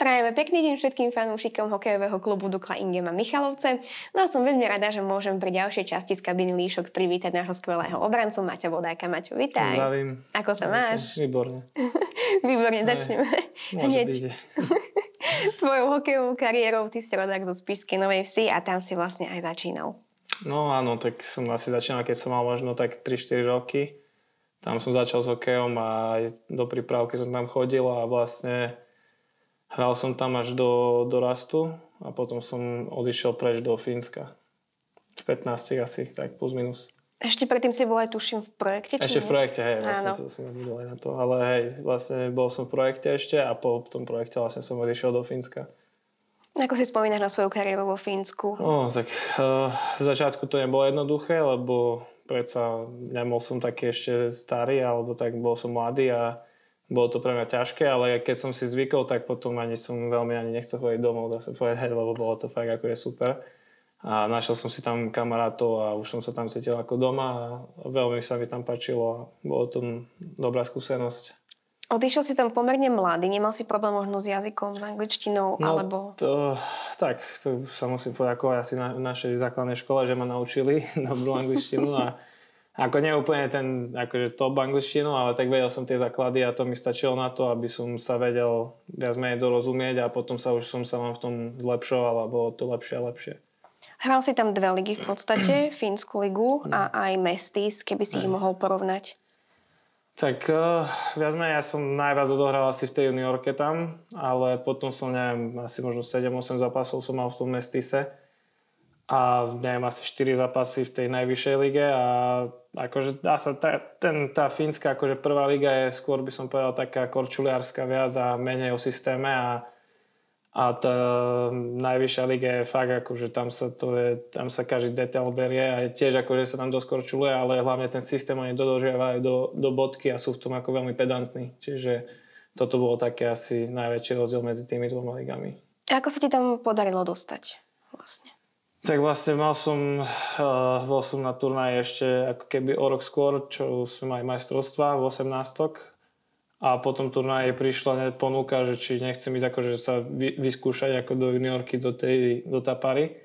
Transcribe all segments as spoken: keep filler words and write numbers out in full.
Prajeme pekný deň všetkým fanúšikom hokejového klubu Dukla Ingema Michalovce. No a som veľmi rada, že môžem pri ďalšej časti z kabiny Líšok privítať nášho skvelého obrancu Maťa Vodáka. Maťo, vitaj. Zdravím. Ako sa máš? Výborne. Výborne, začneme. Hneď. Tvojou hokejovou kariérou, ty si rodák zo Spišskej Novej Vsi a tam si vlastne aj začínal. No áno, tak som asi začínal, keď som mal možno tak tri štyri roky. Tam som začal s hokejom a do prípravky som tam chodil a vlastne hral som tam až do dorastu a potom som odišiel preč do Fínska. V pätnástich asi, tak plus minus. Ešte predtým si bol aj tuším v projekte? Či ešte nie? v projekte, hej, vlastne to som nebudol aj na to. Ale hej, vlastne bol som v projekte ešte a po tom projekte vlastne som odišiel do Fínska. Ako si spomínaš na svoju kariéru vo Fínsku? No, tak uh, v začiatku to nebolo jednoduché, lebo predsa nebol som taký ešte starý, alebo tak bol som mladý a bolo to pre mňa ťažké, ale keď som si zvykol, tak potom ani som veľmi ani nechcel chodiť domov, dá sa povedať, lebo bolo to fakt akože super. A našiel som si tam kamarátov a už som sa tam cítil ako doma a veľmi sa mi tam páčilo a bolo to dobrá skúsenosť. Odišiel si tam pomerne mladý, nemal si problém možno s jazykom, s angličtinou, no, alebo... To, tak, to sa musím poďakovať asi na našej základnej škole, že ma naučili dobrú angličtinu a ako nie úplne ten akože top angličtinu, ale tak vedel som tie základy a to mi stačilo na to, aby som sa vedel viac menej dorozumieť a potom sa už som sa vám v tom zlepšoval a bolo to lepšie a lepšie. Hral si tam dve ligy v podstate, Fínsku ligu a aj Mestis, keby si ich mohol porovnať. Tak uh, viac menej ja som najviac odohral asi v tej juniorke tam, ale potom som neviem, asi možno sedem osem zápasov som mal v tom Mestise. A neviem, asi štyri zápasy v tej najvyššej lige a akože dá sa, tá, ten, tá fínska akože prvá liga je skôr by som povedal taká korčuliárska viac a menej o systéme a, a tá najvyššia liga je fakt akože tam sa to je, tam sa každý detail berie a tiež akože sa tam dosť korčuluje, ale hlavne ten systém oni dodržiavajú do, do bodky a sú v tom ako veľmi pedantní, čiže toto bolo také asi najväčší rozdiel medzi tými dvoma ligami. A ako sa ti tam podarilo dostať vlastne? Tak vlastne mal som, uh, bol som na turnaji ešte ako keby o rok skôr, čo sme mali majstrovstvá v osemnástok a potom turnaji prišla ponuka, že či nechcem ísť akože sa vy, vyskúšať ako do juniorky do tej do Tapary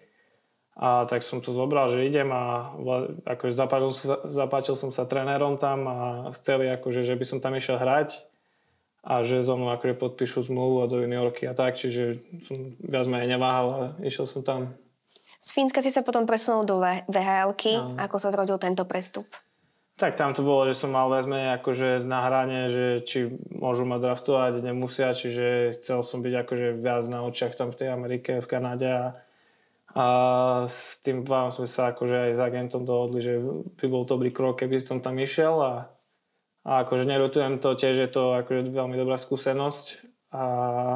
a tak som to zobral, že idem a akože zapáčil, sa, zapáčil som sa trénerom tam a chceli akože, že by som tam išiel hrať a že so mnou akože podpíšu zmluvu a do juniorky a tak, čiže som viac menej neváhal a išiel som tam. Z Fínska si sa potom presunul do vé há elky. No. Ako sa zrodil tento prestup? Tak tam to bolo, že som mal viac menej akože na hrane, že či môžu ma draftovať, nemusia, čiže chcel som byť akože viac na očiach tam v tej Amerike, v Kanade a, a s tým vám sme sa akože aj s agentom dohodli, že by bol dobrý krok, keby som tam išiel a, a akože neľutujem to, tiež je to akože veľmi dobrá skúsenosť a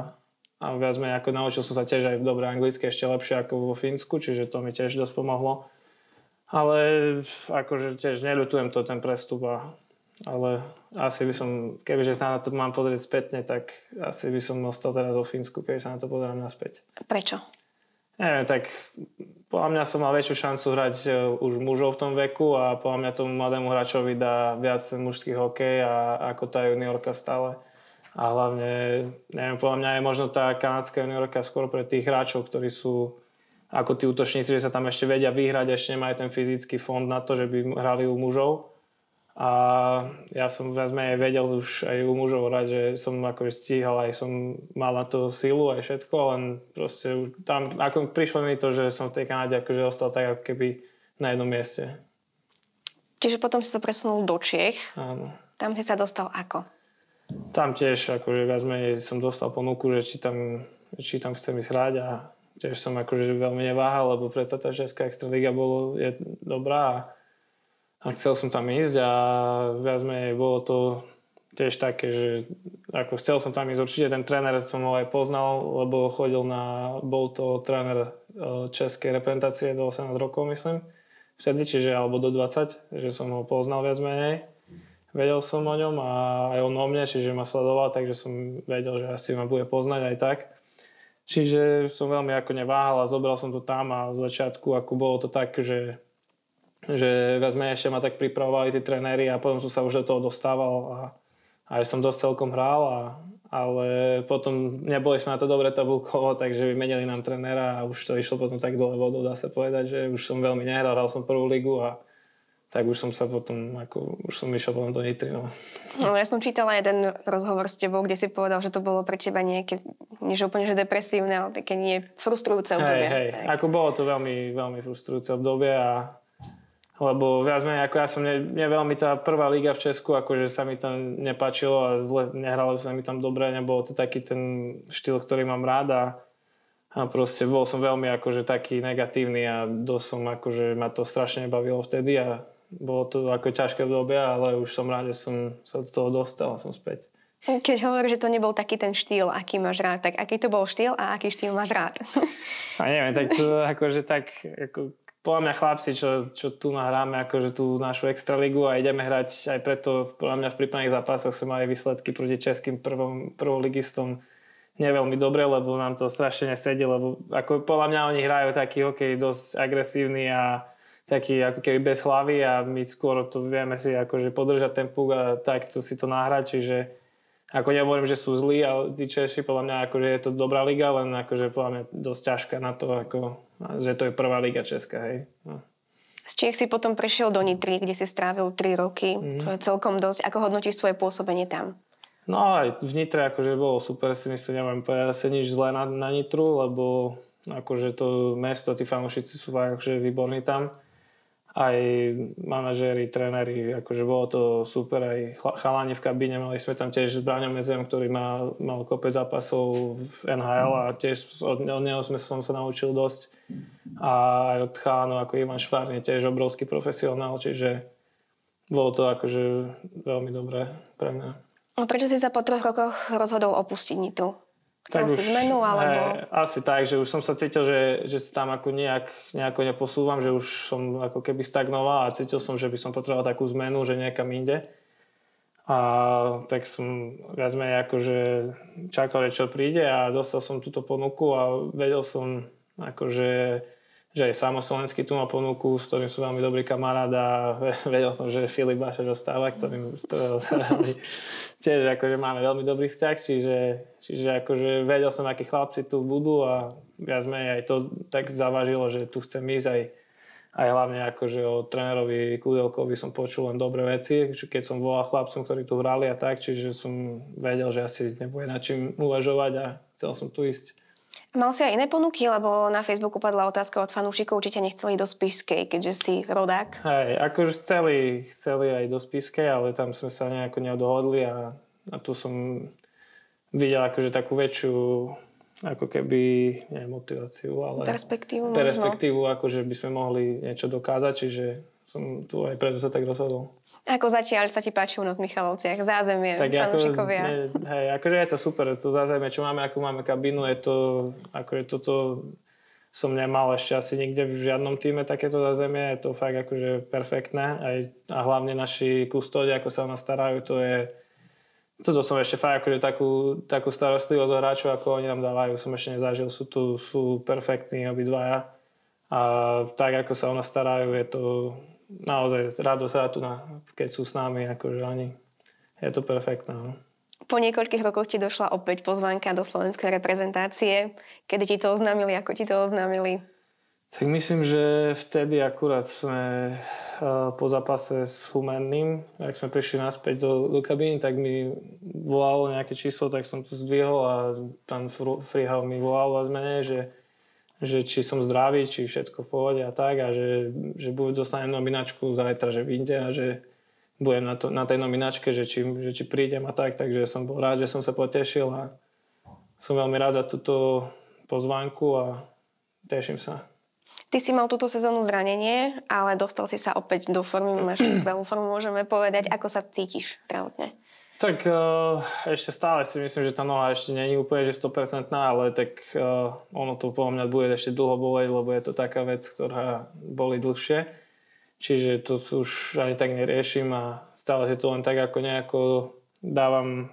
A viac menej ako naučil som sa tiež aj dobre anglicky, ešte lepšie ako vo Fínsku, čiže to mi tiež dosť pomohlo. Ale akože tiež neľutujem to, ten prestup. A, ale asi by som, kebyže sa na to mám pozrieť spätne, tak asi by som ostal teraz vo Fínsku, keby sa na to pozerám naspäť. Prečo? Neviem, tak podľa mňa som mal väčšiu šancu hrať už mužov v tom veku a podľa mňa tomu mladému hráčovi dá viac ten mužský hokej a ako tá juniorka stále. A hlavne, neviem, podľa mňa je možno tá kanadská juniorka skôr pre tých hráčov, ktorí sú ako tí útočníci, že sa tam ešte vedia vyhrať, ešte nemajú ten fyzický fond na to, že by hrali u mužov. A ja som viac menej vedel už aj u mužov hrať, že som akože stíhal, aj som mal na to silu aj všetko, len proste tam, ako prišlo mi to, že som v tej Kanade akože ostal tak ako keby na jednom mieste. Čiže potom si sa presunul do Čiech. Áno. Tam si sa dostal ako? Tam tiež akože viac menej som dostal ponuku, že či tam, či tam chcem ísť hrať a tiež som akože veľmi neváhal, lebo predsa tá ženská extraliga bolo, je dobrá a, a chcel som tam ísť a viac menej bolo to tiež také, že ako chcel som tam ísť určite, ten tréner som ho aj poznal, lebo chodil na, bol to tréner českej reprezentácie do osemnásť rokov myslím, vtedy, čiže alebo do dvadsať, že som ho poznal viac menej. Vedel som o ňom a aj on o mne, čiže ma sledoval, takže som vedel, že asi ma bude poznať aj tak. Čiže som veľmi ako neváhal a zobral som to tam a z začiatku ako bolo to tak, že, že viac menej ešte ma tak pripravovali tí trenéri a potom som sa už do toho dostával a aj som dosť celkom hral a, ale potom neboli sme na to dobre tabulkovo, takže vymenili nám trénera a už to išlo potom tak dole vodou, dá sa povedať, že už som veľmi nehral, hral som prvú ligu a tak už som sa potom, ako, už som išiel potom do Nitry. No. No, ja som čítala jeden rozhovor s tebou, kde si povedal, že to bolo pre teba nejaké, nie že úplne že depresívne, ale také nie frustrujúce obdobie. Hej, hej, ako bolo to veľmi, veľmi frustrujúce obdobie a lebo viac menej, ako ja som, mne, mne veľmi tá prvá liga v Česku, akože sa mi tam nepáčilo a zle, nehralo sa mi tam dobre, nebolo to taký ten štýl, ktorý mám rád a, a proste bol som veľmi akože taký negatívny a dosť som akože ma to strašne bavilo vtedy a bolo to ako ťažké obdobie, ale už som rád, že som sa z toho dostal a som späť. Keď hovoríš, že to nebol taký ten štýl, aký máš rád, tak aký to bol štýl a aký štýl máš rád? A neviem, tak to akože tak, ako, podľa mňa chlapci, čo, čo tu nahráme, akože tú našu extraligu a ideme hrať aj preto, podľa mňa v prípadných zápasoch sme mali výsledky proti českým prvom, prvoligistom nie veľmi dobre, lebo nám to strašne nesedí, lebo ako podľa mňa oni hrajú taký hokej dosť agresívny a taký ako keby bez hlavy a my skôr to vieme si akože podržať ten puk a takto si to nahrať, čiže ako nehovorím, že sú zlí, ale tí Češi, podľa mňa akože je to dobrá liga, len akože podľa mňa dosť ťažká na to, ako, že to je prvá liga česká, hej. No. Z Čiech si potom prešiel do Nitry, kde si strávil tri roky, mm. čo je celkom dosť. Ako hodnotíš svoje pôsobenie tam? No aj v Nitre akože bolo super, si myslím, neviem povedať asi nič zlé na, na Nitru, lebo akože to mesto, tí fanúšici sú akože výborní tam. Aj manažéri, tréneri, akože bolo to super, aj chalani v kabíne, mali sme tam tiež Braňo Mezem, ktorý mal, mal kopec zápasov v en há el a tiež od, od neho sme, som sa naučil dosť. A aj od chalanov ako Ivan Švárny, tiež obrovský profesionál, čiže bolo to akože veľmi dobré pre mňa. No prečo si sa po troch rokoch rozhodol opustiť Nitru? Chcel tak si už, zmenu, alebo... Hej, asi tak, že už som sa cítil, že, že sa tam ako nejak, nejako neposúvam, že už som ako keby stagnoval a cítil som, že by som potreboval takú zmenu, že niekam inde. A tak som viac menej akože čakal, že čo príde a dostal som túto ponuku a vedel som akože, že aj Samoslovenský tu má ponuku, s ktorým sú veľmi dobrý kamarát a vedel som, že Filip Bašač ostáva, ktorým tiež akože máme veľmi dobrý vzťah, čiže, čiže akože vedel som, akí chlapci tu budú a viac menej aj to tak zavažilo, že tu chcem ísť aj, aj hlavne akože o trénerovi Kudelkovi som počul len dobré veci, keď som volal chlapcom, ktorí tu hrali a tak, čiže som vedel, že asi nebude na čím uvažovať a chcel som tu ísť. Mal si aj iné ponuky, lebo na Facebooku padla otázka od fanúšikov, či ťa nechceli do Spišskej, keďže si rodák. Hej, akože chceli, chceli aj do Spišskej, ale tam sme sa nejako nedohodli a, a tu som videl akože takú väčšiu ako keby, nie motiváciu, ale perspektívu, perspektívu akože by sme mohli niečo dokázať, čiže som tu aj preto sa tak rozhodol. Ako zatiaľ sa ti páči u nás v Michalovciach? Zázemie, tak fanúšikovia? Ako, ne, hej, akože je to super, to zázemie, čo máme, ako máme kabínu, je to, akože toto som nemal ešte asi nikde v žiadnom týme takéto zázemie, je to fakt akože perfektné aj, a hlavne naši kustódi, ako sa o nás starajú, to je, toto som ešte fakt akože takú, takú starostlivosť od hráčov, ako oni nám dávajú, som ešte nezažil, sú tu, sú perfektní obidvaja a tak, ako sa o nás starajú, je to naozaj radosť tu, keď sú s nami, akože oni, je to perfektné. No. Po niekoľkých rokoch ti došla opäť pozvánka do slovenskej reprezentácie. Kedy ti to oznámili, ako ti to oznámili? Tak myslím, že vtedy akurát sme uh, po zápase s Humenným, ak sme prišli naspäť do, do kabíny, tak mi volalo nejaké číslo, tak som to zdvihol a pán Frihal mi volal a zmene, že že či som zdravý, či všetko v pohode a tak a že, že dostanem nominačku zajtra, že vyjde a že budem na, to, na tej nominačke, že či, že či prídem a tak, takže som bol rád, že som sa potešil a som veľmi rád za túto pozvánku a teším sa. Ty si mal túto sezónu zranenie, ale dostal si sa opäť do formy, máš skvelú formu, môžeme povedať. Ako sa cítiš zdravotne? Tak uh, ešte stále si myslím, že tá noha ešte nie je úplne že sto percent, ale tak uh, ono to podľa mňa bude ešte dlho boleť, lebo je to taká vec, ktorá bolí dlhšie. Čiže to už ani tak neriešim a stále si to len tak ako nejako dávam,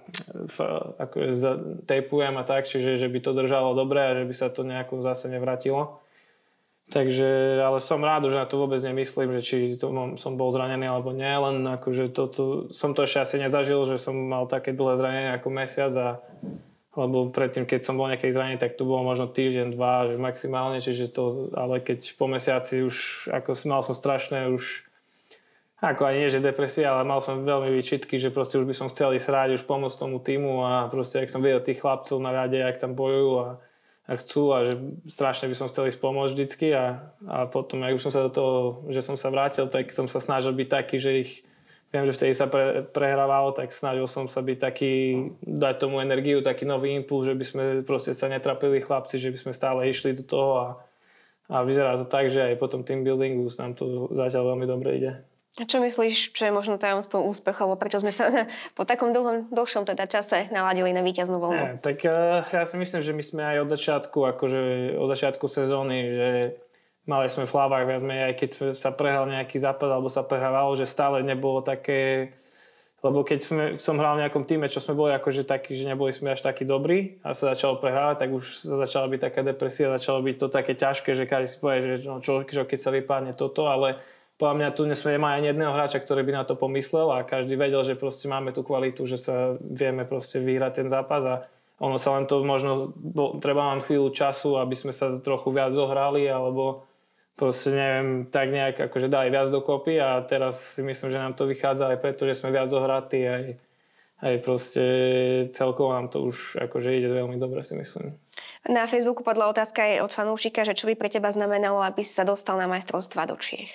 ako tejpujem a tak, čiže že by to držalo dobre a že by sa to nejako zase nevratilo. Takže, ale som rád, že na to vôbec nemyslím, že či to mám, som bol zranený alebo nie, len akože toto, som to ešte asi nezažil, že som mal také dlhé zranenie ako mesiac a lebo predtým, keď som bol nejakej zranení, tak to bolo možno týždeň, dva, že maximálne, čiže to, ale keď po mesiaci už, ako mal som strašné už, ako ani nie, že depresia, ale mal som veľmi výčitky, že proste už by som chcel ísť hrať, už pomôcť tomu týmu a proste, ak som videl tých chlapcov na ľade, jak tam bojujú a a chcú a že strašne by som chcel ísť pomôcť vždycky a, a potom, ak už som sa do toho, že som sa vrátil, tak som sa snažil byť taký, že ich, viem, že vtedy sa pre, prehrávalo, tak snažil som sa byť taký, dať tomu energiu, taký nový impuls, že by sme proste sa netrapili chlapci, že by sme stále išli do toho a, a vyzerá to tak, že aj potom team buildingu nám to zatiaľ veľmi dobre ide. A čo myslíš, čo je možno tajomstvo úspechu, alebo prečo sme sa po takom dlhom, dlhšom teda čase naladili na víťaznú voľnu? Nie, tak uh, ja si myslím, že my sme aj od začiatku, akože od začiatku sezóny, že mali sme v hlavách viac menej, aj keď sa prehral nejaký zápas, alebo sa prehrávalo, že stále nebolo také, lebo keď sme, som hral v nejakom týme, čo sme boli akože takí, že neboli sme až takí dobrí a sa začalo prehrávať, tak už sa začala byť taká depresia, začalo byť to také ťažké, že každý si povie, že no, čo, čo keď sa vypadne toto, ale podľa mňa tu sme nemali ani jedného hráča, ktorý by na to pomyslel a každý vedel, že proste máme tú kvalitu, že sa vieme proste vyhrať ten zápas a ono sa len to možno, treba nám chvíľu času, aby sme sa trochu viac zohrali alebo proste neviem, tak nejak akože dali viac dokopy a teraz si myslím, že nám to vychádza aj preto, že sme viac zohratí aj, aj proste celkovo nám to už akože ide veľmi dobre, si myslím. Na Facebooku padla otázka aj od fanúšika, že čo by pre teba znamenalo, aby si sa dostal na majstrovstvá do Čiech?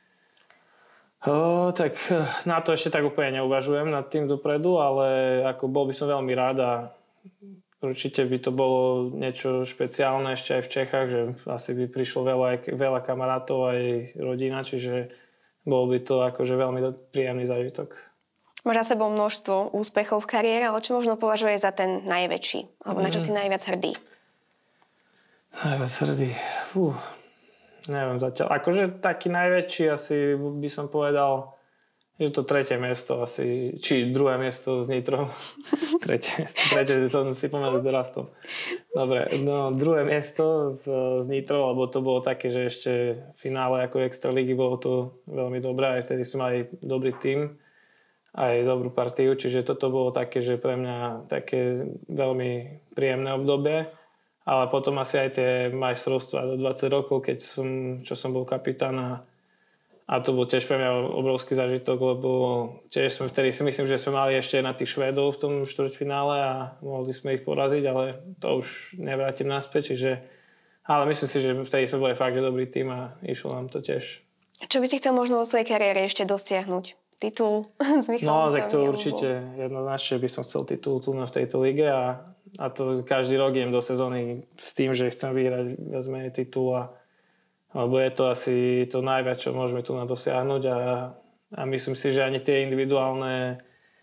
O, tak na to ešte tak úplne neuvažujem nad tým dopredu, ale ako bol by som veľmi rád a určite by to bolo niečo špeciálne ešte aj v Čechách, že asi by prišlo veľa, veľa kamarátov aj rodina, čiže bol by to akože veľmi príjemný zážitok. Máš za sebou množstvo úspechov v kariére, ale čo možno považuješ za ten najväčší? Alebo na čo si najviac hrdý? Najviac hrdý? Fú. Neviem zatiaľ. Akože taký najväčší asi by som povedal, že to tretie miesto asi, či druhé miesto s Nitrou. tretie miesto, tretie som si pomenul s Dorastom. Dobre, no druhé miesto s, s Nitrou, lebo to bolo také, že ešte v finále ako Extraligy bolo to veľmi dobré, aj vtedy sme mali dobrý tím, aj dobrú partiu, čiže toto bolo také, že pre mňa také veľmi príjemné obdobie. Ale potom asi aj tie majstrovstvá do dvadsať rokov, keď som, čo som bol kapitán a, a to bol tiež pre mňa obrovský zážitok, lebo tiež sme vtedy si myslím, že sme mali ešte na tých Švédov v tom štvrťfinále a mohli sme ich poraziť, ale to už nevrátim naspäť, čiže ale myslím si, že vtedy sme boli fakt, že dobrý tým a išlo nám to tiež. Čo by si chcel možno vo svojej kariére ešte dosiahnuť? Titul s Michalom? No, tak to určite jednoznačne by som chcel titul tu v tejto lige a A to každý rok idem do sezóny s tým, že chcem vyhrať viac menej titul a alebo je to asi to najviac, čo môžeme tu na dosiahnuť a, a myslím si, že ani tie individuálne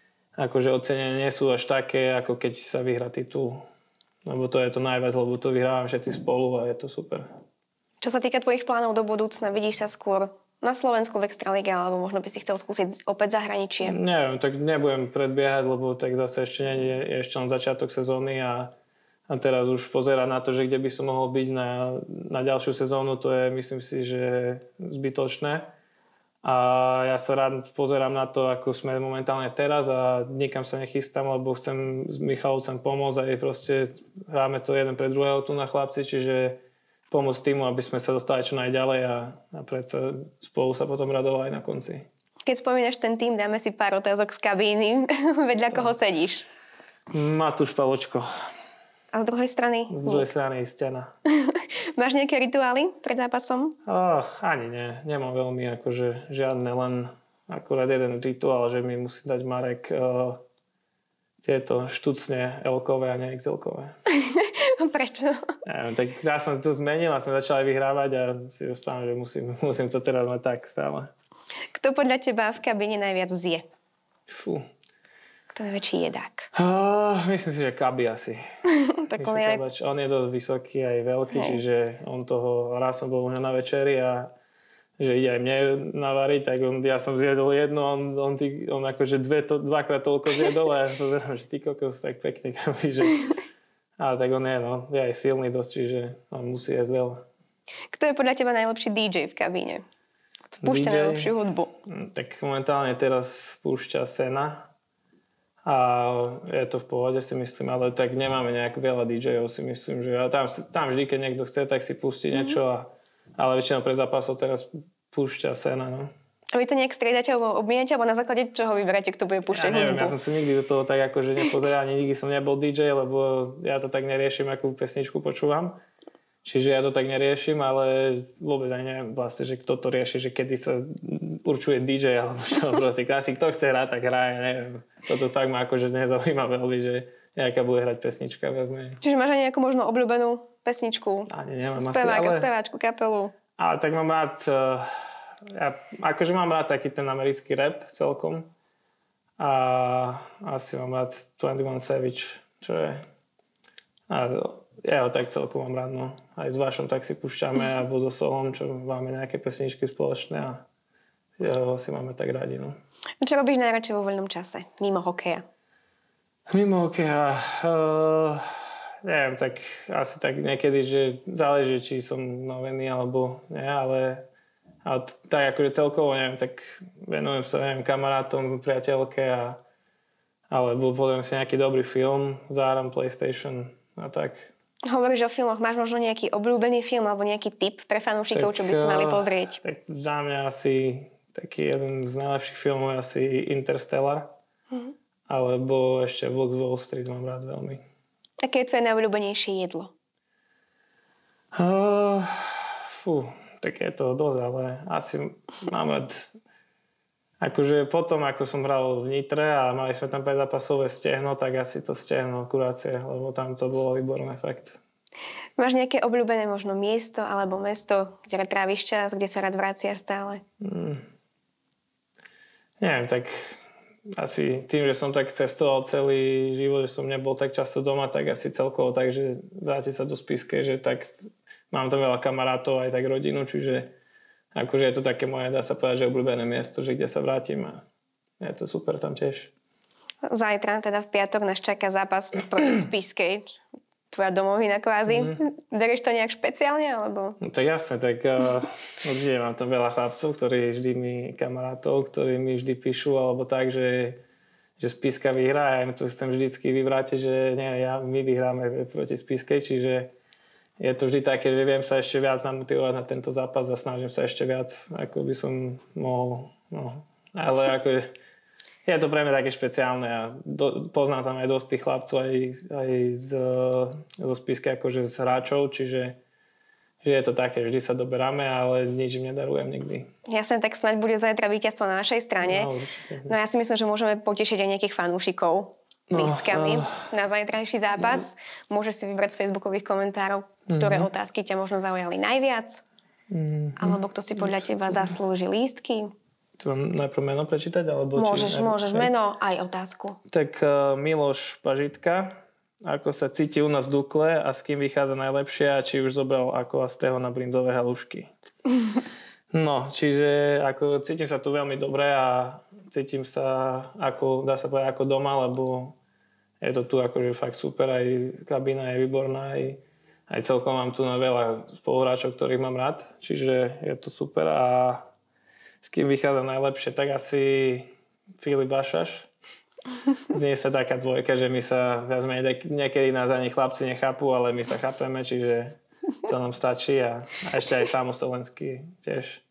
akože ocenenia nie sú až také, ako keď sa vyhrá titul. Lebo to je to najviac, lebo to vyhrávame všetci spolu a je to super. Čo sa týka tvojich plánov do budúcna, vidíš sa skôr na Slovensku v Extralíge, alebo možno by si chcel skúsiť opäť zahraničie? Neviem, tak nebudem predbiehať, lebo tak zase ešte nie je ešte len začiatok sezóny a, a teraz už pozerať na to, že kde by som mohol byť na, na ďalšiu sezónu, to je myslím si, že zbytočné. A ja sa rád pozerám na to, ako sme momentálne teraz a nikam sa nechystám, lebo chcem s Michalovcem pomôcť a proste hráme to jeden pre druhého tu na chlapci, čiže pomôcť týmu, aby sme sa dostali čo najďalej a, a predsa spolu sa potom radovali aj na konci. Keď spomínaš ten tým, dáme si pár otázok z kabíny. Vedľa koho sedíš? Matúš Pavočko. A z druhej strany? Z druhej strany Stiana. Máš nejaké rituály pred zápasom? Oh, ani nie. Nemám veľmi akože žiadne, len akurát jeden rituál, že mi musí dať Marek uh, tieto štucne elkové a nie iks elkové. Prečo? Neviem, tak ja som to zmenil a sme začali vyhrávať a si rozprávam, že musím, musím to teraz mať tak stále. Kto podľa teba v kabíne najviac zje? Fú. Kto najväčší jedák? Oh, myslím si, že Kabi asi. Tak on, je aj... on je dosť vysoký aj veľký, hej. Čiže on toho, raz som bol už na večeri a že ide aj mne navariť, tak on, ja som zjedol jedno, on, on, tý, on akože dve, to, dvakrát toľko zjedol a ja pozerám, že ty kokos, tak pekne Kabi, že... Ale tak on je, no, je aj silný dosť, čiže on musí jesť veľa. Kto je podľa teba najlepší dý džej v kabíne? Kto púšťa najlepšiu hudbu? Tak momentálne teraz púšťa Sena. A je to v pohode, si myslím, ale tak nemáme nejak veľa dý džejov, si myslím, že tam, tam vždy, keď niekto chce, tak si pustí mm-hmm. niečo, a, ale väčšinou pre zápasov teraz púšťa Sena, no. A vy to nejak striedate alebo obmieniate, alebo na základe čoho vyberáte, kto bude púšťať ja neviem, hudbu? Ja som si nikdy do toho tak akože nepozeral, ani nikdy som nebol dý džej, lebo ja to tak neriešim, akú pesničku počúvam. Čiže ja to tak neriešim, ale vôbec aj neviem vlastne, že kto to rieši, že kedy sa určuje dý džej, alebo čo, proste klasik, kto chce hrať, tak hraje, neviem. Toto fakt ma akože nezaujíma veľmi, že nejaká bude hrať pesnička, vezme. Čiže máš aj nejakú možno obľúbenú pesničku? Ani nemám Speváka, asi, ale... speváčku, kapelu? Ale tak mám rád, ja akože mám rád taký ten americký rap celkom. A asi mám rád dvadsaťjeden Savage, čo je... A ja ho tak celkom mám rád, no. Aj s Vašom tak si púšťame, alebo so Solom, čo máme nejaké pesničky spoločné a ja ho si máme tak radi, no. Čo robíš najradšej vo voľnom čase, mimo hokeja? Mimo hokeja... Uh, neviem, tak asi tak niekedy, že záleží, či som unavený alebo nie, ale, ale tak akože celkovo, neviem, tak venujem sa, neviem, kamarátom, priateľke a alebo poviem si nejaký dobrý film, záram PlayStation a tak. Hovoríš o filmoch, máš možno nejaký obľúbený film alebo nejaký tip pre fanúšikov, čo by si mali pozrieť? Tak za mňa asi taký jeden z najlepších filmov je asi Interstellar, mm-hmm. alebo ešte Vlk z Wall Street mám rád veľmi. Aké je tvoje najobľúbenejšie jedlo? Uh, fú, tak je to dosť, ale asi mám rád... Akože potom, ako som hral v Nitre a mali sme tam predzápasové stehno, tak asi to stehno kurácie, lebo tam to bolo výborné, fakt. Máš nejaké obľúbené možno miesto alebo mesto, kde tráviš čas, kde sa rád vraciaš stále? Hmm. Neviem, tak asi tým, že som tak cestoval celý život, že som nebol tak často doma, tak asi celkovo, takže vrátiť sa do Spišskej, že tak mám tam veľa kamarátov, aj tak rodinu, čiže akože je to také moje, dá sa povedať, že obľúbené miesto, že kde sa vrátim a je to super tam tiež. Zajtra, teda v piatok, nás čaká zápas proti Spišskej. Tvoja domovina kvázi. Mm. Berieš to nejak špeciálne, alebo? No tak jasne, tak uh, určite mám tam veľa chlapcov, ktorí vždy mi, kamarátov, ktorí mi vždy píšu, alebo tak, že, že Spišska vyhrá. Ja im to chcem vždycky vyvrátiť, že nie, ja, my vyhráme proti Spišskej, čiže je to vždy také, že viem sa ešte viac namotivovať na tento zápas a snažím sa ešte viac, ako by som mohol. No. Ale ako je to pre mňa také špeciálne a do, poznám tam aj dosť tých chlapcov aj, aj z, zo Spišskej akože z hráčov, čiže že je to také, vždy sa doberáme, ale nič im nedarujem nikdy. Jasne, tak snáď bude zajtra víťazstvo na našej strane. No, no ja si myslím, že môžeme potešiť aj nejakých fanúšikov lístkami no, uh, na zajtrajší zápas. No. Môžeš si vybrať z facebookových komentárov, ktoré uh-huh. otázky ťa možno zaujali najviac. Uh-huh. Alebo kto si podľa teba zaslúži lístky. Tu mám najprv meno prečítať? Alebo môžeš, či, môžeš. Aj, meno aj otázku. Tak uh, Miloš Pažitka. Ako sa cíti u nás v Dukle a s kým vychádza najlepšie a či už zobral ako Astého na brinzové halušky. No, čiže ako cítim sa tu veľmi dobre a cítim sa ako, dá sa povedať, ako doma, lebo je to tu akože fakt super, aj kabína je výborná, aj, aj celkom mám tu na veľa spoluhráčov, ktorých mám rád, čiže je to super a s kým vychádza najlepšie, tak asi Filip Bašaš. Z nej sa taká dvojka, že my sa viac menej, niekedy nás ani chlapci nechápu, ale my sa chápeme, čiže to nám stačí a, a ešte aj Samo Slovenský tiež.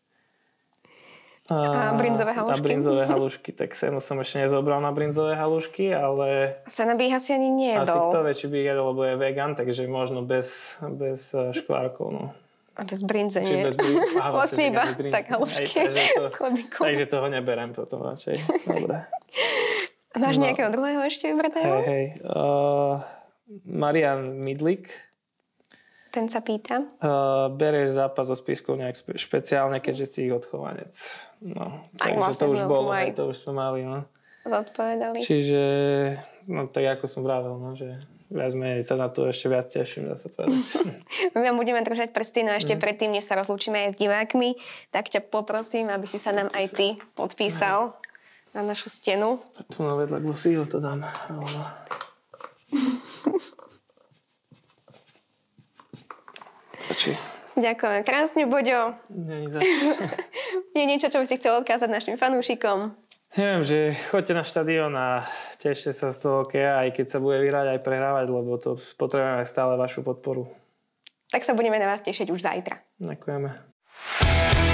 A, a brinzové halušky. A brinzové halušky, tak Senu som ešte nezobral na brinzové halušky, ale... Sena by ich asi ani nejedol. Asi kto vie, či by jedol, lebo je vegan, takže možno bez, bez škvárkov, no. A bez brinze, nie? Či bez brinze. Vlastne iba tak halušky s chlebíkom. Takže toho neberem potom radšej. Dobre. Máš no. nejakého druhého ešte vybratého? Hej, hej. Uh, Marian Midlik. Ten sa pýta. Uh, bereš zápas so Spišskou nejak špeciálne, keďže si ich odchovanec. No, takže vlastne to už bolo, aj to už sme mali, no. Odpovedali. Čiže, no tak ako som vravel, no, že viac menej sa na to ešte viac teším, dá sa povedať. My vám budeme držať prsty, no ešte mm. predtým, než sa rozlúčime aj s divákmi, tak ťa poprosím, aby si sa nám aj ty podpísal na našu stenu. A tu na vedľa glosího to dám. Rovno. Ďakujem krásne, Boďo. Nie, za... Je niečo, čo by si chcel odkázať našim fanúšikom? Neviem, že choďte na štadión a tešte sa z toho hokeja, aj keď sa bude vyhrať, aj prehrávať, lebo to potrebujeme stále vašu podporu. Tak sa budeme na vás tešiť už zajtra. Ďakujeme.